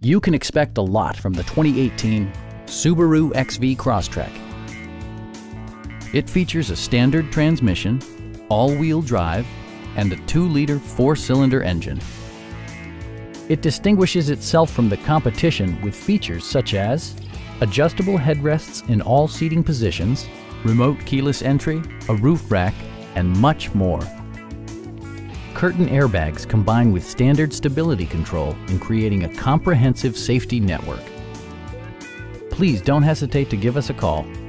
You can expect a lot from the 2018 Subaru XV Crosstrek. It features a standard transmission, all-wheel drive, and a 2-liter 4-cylinder engine. It distinguishes itself from the competition with features such as adjustable headrests in all seating positions, remote keyless entry, a roof rack, and much more. Curtain airbags combine with standard stability control in creating a comprehensive safety network. Please don't hesitate to give us a call.